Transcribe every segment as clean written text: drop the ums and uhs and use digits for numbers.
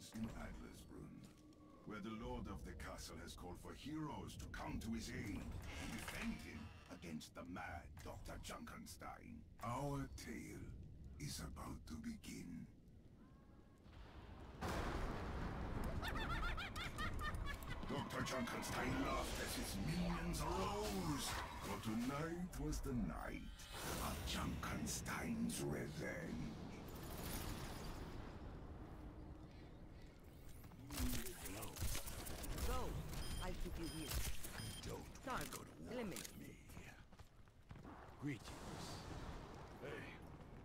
begins in Adlersbrunn, where the Lord of the castle has called for heroes to come to his aid and defend him against the mad Dr. Junkenstein. Our tale is about to begin. Dr. Junkenstein laughed as his minions arose, for tonight was the night of Junkenstein's revenge. Go! I'll keep you here. Don't Target go to war eliminated. with me. Greetings. Hey.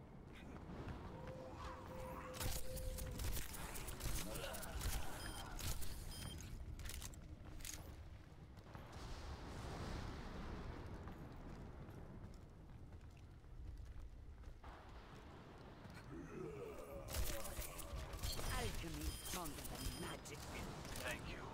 Alchemy is stronger than magic. Thank you.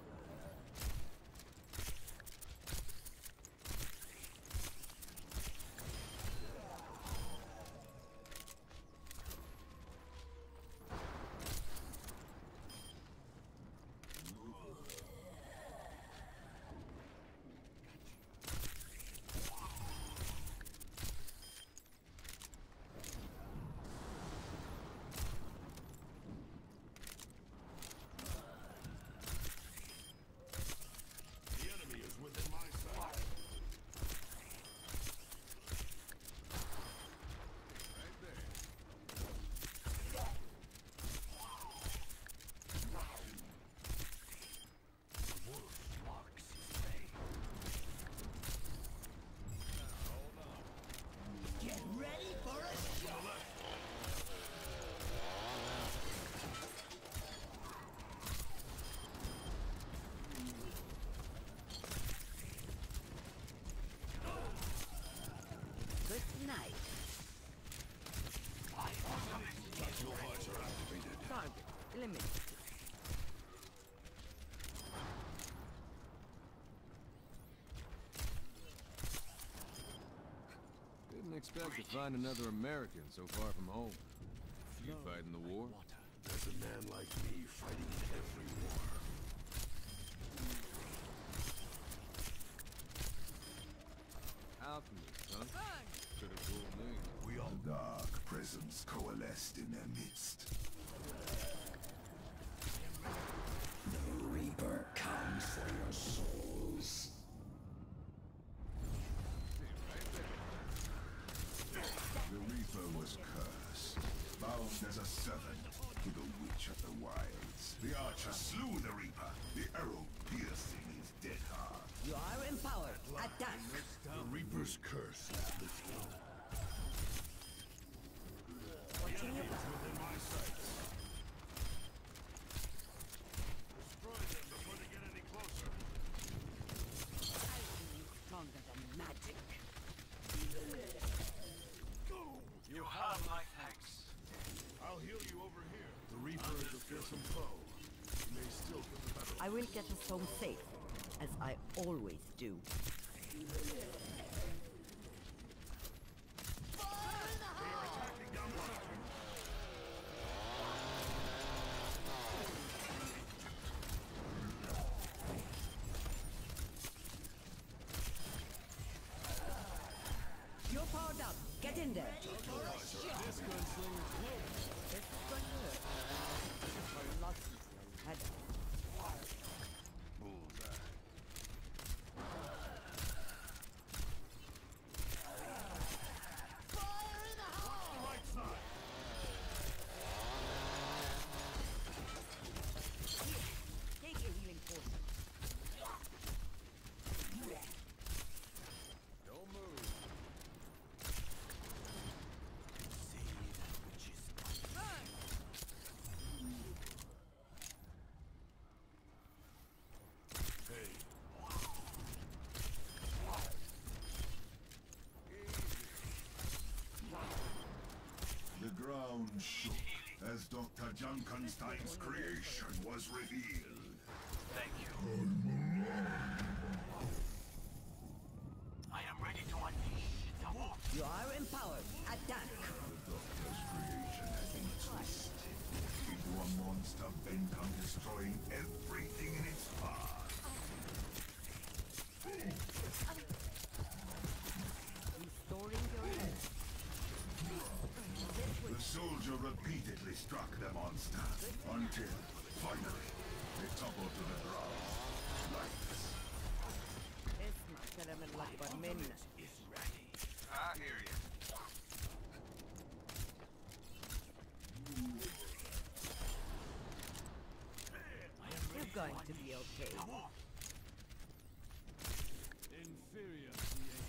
The enemy is within my sight. Right there. The wolf marks his prey. Hold on. Get ready for a To the left. good night. Tactical flash are activated. Target eliminated. Didn't expect to find another American so far from home. You fighting the war? There's a man like me fighting in every war. Alchemist, huh? Could have fooled me. We all The dark presence coalesced in their midst. The Reaper comes for your souls. The Reaper was cursed, bound as a servant to the Witch of the Wilds. The Archer slew the Reaper, the arrow piercing his dead heart. You are empowered. Attack! The Reaper's curse is lifted. Watching your back. Within my sights. Destroy them before they get any closer. Alchemy is stronger than magic. You have my thanks. I'll heal you over here. The Reaper is a fearsome foe. He may still get the better. I will get us home safe, as I always do. They are attacking down the center. You're powered up. Get in there. This gunslinger's close. This is going to hurt. For losses you had. Bullseye. On the right side. Take a healing potion. Don't move. See that which is Hey. The ground shook as Dr. Junkenstein's creation was revealed. Thank you. I am ready to unleash the wolf. You are empowered. Attack. The Doctor's creation has been twisted into a monster bent on destroying everything in its path. Restoring your health. The soldier repeatedly struck the monster until, finally, they toppled to the ground, lifeless. اسمع كلام الأكبر منك. I hear you. You're going to be okay. Inferior creation.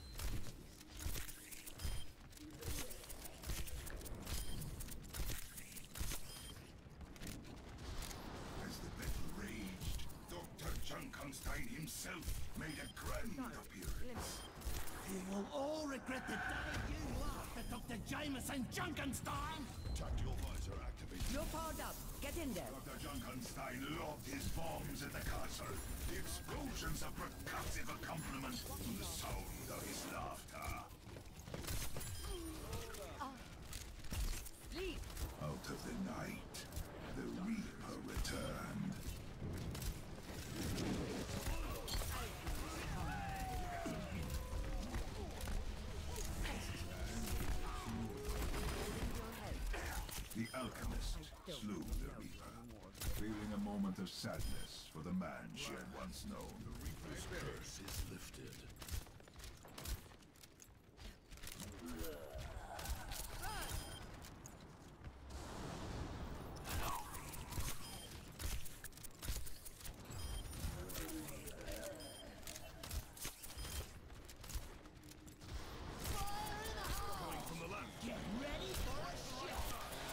As the battle raged, Dr. Junkenstein himself made a grand appearance. You will all regret the day you laughed at Dr. Jameson Junkenstein! Tactical visor activated. You're powered up. Get in there. Dr. Junkenstein lobbed his bombs at the castle. The explosions a percussive accompaniment to the sound of his laughter. Leave. Out of the night, the Reaper returned. The alchemist slew the Reaper, feeling a moment of sadness for the man she had once known. The Reaper's curse is lifted. Coming from the left. Get ready for a shot!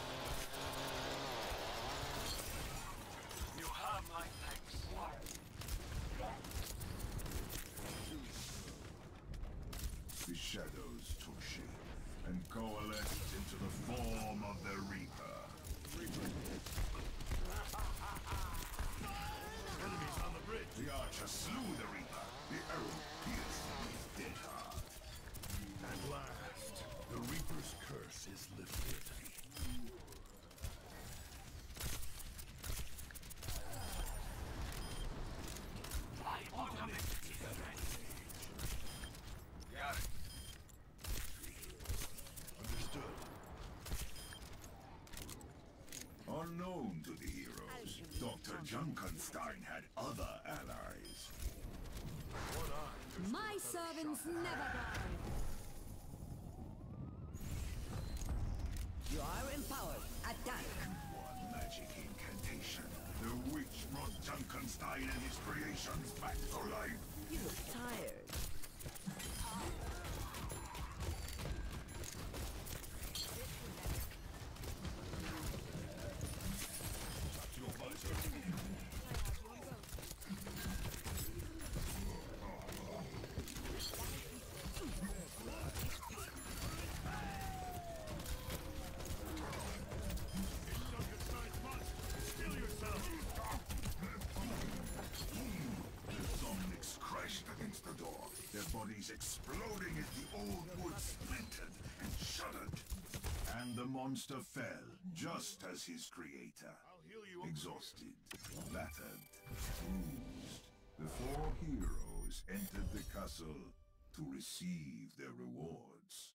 You have my thanks. The shadows took shape and coalesced into the form of the Reaper. Enemies on the bridge. The archer slew the Reaper, the arrow piercing his dead heart. At last, the Reaper's curse is lifted. Got it. Understood. Unknown to the heroes, Dr. Junkenstein had other allies. One eye. My servants never die. You are empowered. Attack. One magic incantation. The witch brought Junkenstein and his creations back to life. You look tired. Tactical visor. Junkenstein's monster. Still yourself. The zombies crashed against the door, their bodies exploding as the old wood splintered and shuddered. And the monster fell, just as his creator. I'll heal you. Exhausted, battered, bruised, the four heroes entered the castle to receive their rewards.